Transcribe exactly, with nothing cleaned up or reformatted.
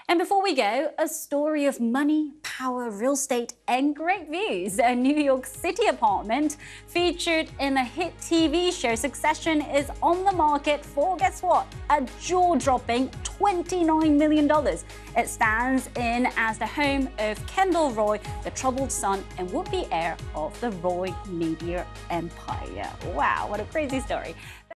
And before we go, a story of money, power, real estate, and great views. A New York City apartment featured in a hit T V show Succession is on the market for, guess what, a jaw-dropping twenty-nine million dollars. It stands in as the home of Kendall Roy, the troubled son and would-be heir of the Roy media empire. Wow, what a crazy story.